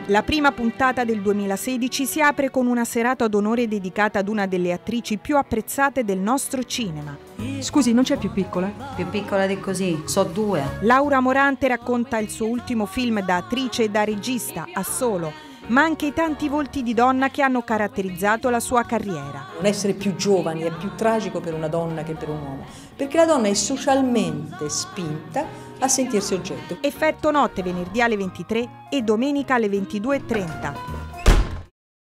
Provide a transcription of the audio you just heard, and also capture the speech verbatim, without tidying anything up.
La prima puntata del duemilasedici si apre con una serata d'onore dedicata ad una delle attrici più apprezzate del nostro cinema. Scusi, non c'è più piccola? Più piccola di così, so due. Laura Morante racconta il suo ultimo film da attrice e da regista, Assolo, ma anche i tanti volti di donna che hanno caratterizzato la sua carriera. Non essere più giovani è più tragico per una donna che per un uomo, perché la donna è socialmente spinta a sentirsi oggetto. Effetto notte venerdì alle ventitré e domenica alle ventidue e trenta.